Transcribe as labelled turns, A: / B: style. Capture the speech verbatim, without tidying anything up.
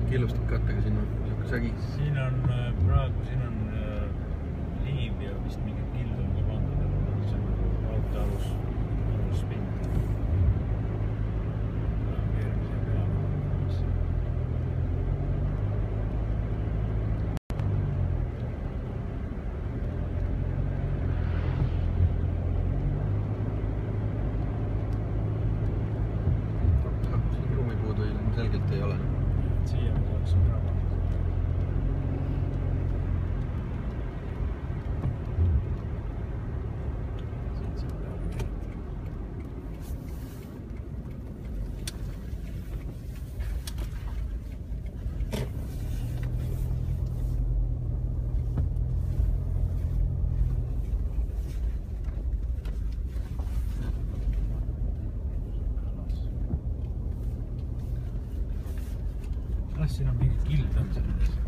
A: killustikkattega siin on niisugune sägi.
B: Siin on praegu, siin on liiv ja vist mingi kild on ka pandud, see on auto alus, alus pind. Keermise peale.
A: Siin ruumipuudu selgelt ei ole.
B: Siia me saaksime ära panna. Siin on mingi kild on selles.